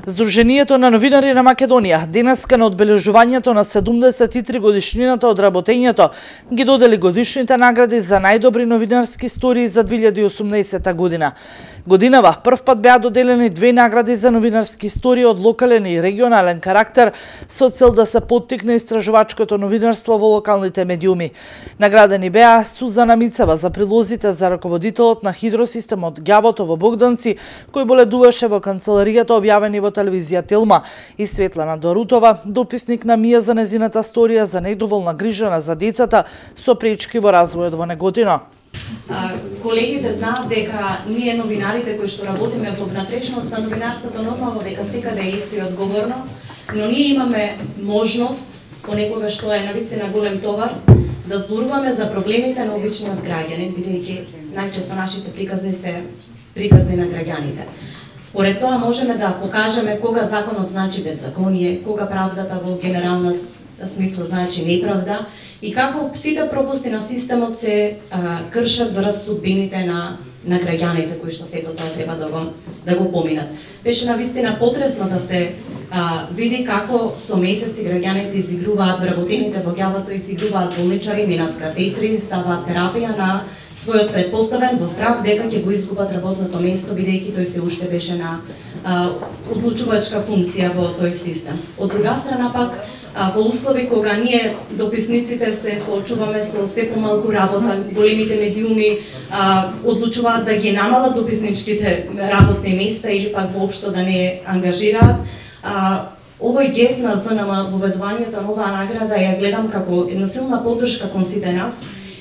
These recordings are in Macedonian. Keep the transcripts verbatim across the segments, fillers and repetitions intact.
Здруженијето на новинари на Македонија денеска на одбележувањето на седумдесет и три годишнината од работењето ги додели годишните награди за најдобри новинарски истории за две илјади и осумнаесета година. Годинава прв пат беа доделени две награди за новинарски истории од локален и регионален карактер со цел да се поттикне истражувачкото новинарство во локалните медиуми. Наградени беа Сузана Мицева за прилозите за раководителот на хидросистемот Ѓавото во Богданци, кој боледуваше во канцеларијата објавени во телевизија Телма, и Светлана Дорутова, дописник на Мија за незината сторија за недоволна грижа за децата со пречки во развојот во Неготино. Колегите знаат дека ние новинарите кои што работиме во внатрешност на новинарството нормално дека секаде е исто и одговорно, но ние имаме можност, понекогаш што е навистина голем товар, да зборуваме за проблемите на обичниот граѓанин, бидејќи најчесто нашите приказни се приказни на граѓаните. Според тоа можеме да покажеме кога законот значи беззаконие, кога правдата во генерална смисла значи неправда и како сите пропусти на системот се а, кршат врз судбините на на граѓаните кои што сето тоа треба да го да го поминат. Беше навистина потресно да се а, види како со месеци граѓаните изигруваат вработените во Ѓавото, изигруваат болничари, минат катетри, ставаат терапија на својот предпоставен во страх дека ќе го изгубат работното место, бидејќи тој се уште беше на а, одлучувачка функција во тој систем. Од друга страна пак, а, во услови кога ние дописниците се соочуваме со се помалку работа, големите медиуми а, одлучуваат да ги намалат дописничките работни места или пак воопшто да не ангажираат, а, овој гест на ЗНМ во ведувањето на оваа награда ја гледам како една силна поддршка кон сите нас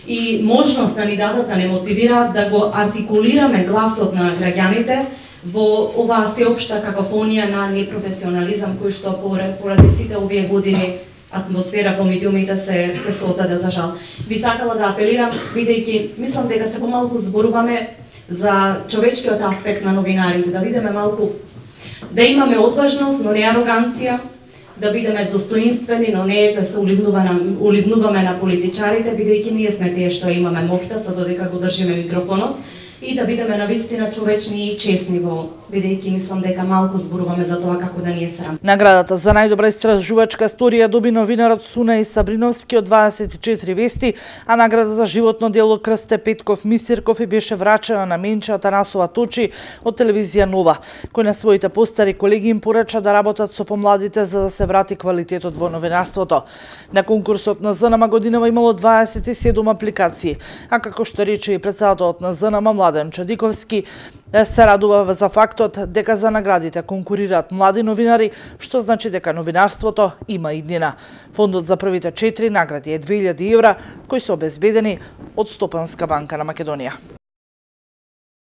и можност да ни дадат, да не мотивираат да го артикулираме гласот на граѓаните во оваа сеопшта какофонија на непрофесионализам кој што поради сите овие години атмосфера во медиумите се се создаде, за жал. Би сакала да апелирам, бидејќи мислам дека се помалку зборуваме за човечкиот аспект на новинарите, да видиме малку, да имаме одважност, но не ароганција, да бидеме достоинствени, но не да се улизнуваме, улизнуваме на политичарите, бидејќи ние сме тие што имаме моќта, за додека го држиме микрофонот, и да бидеме навистина човечни и честни во, бидејќи мислам дека малку зборуваме за тоа како да ни е срам. Наградата за најдобра истражувачка историја доби новинарот Сунај Сабриновски од дваесет и четири вести, а награда за животно дело Крсте Петков Мисирков и беше врачена на Менче Атанасова Точи од телевизија Нова, кој на своите постари колеги им порача да работат со помладите за да се врати квалитетот во новинарството. На конкурсот на ЗНМ годинава имало дваесет и седум апликации, а како што рече и председателот на ЗНМ Младен Чадиковски, се радува за фактот дека за наградите конкурираат млади новинари, што значи дека новинарството има иднина. Фондот за првите четири награди е две илјади евра, кои се обезбедени од Стопанска банка на Македонија.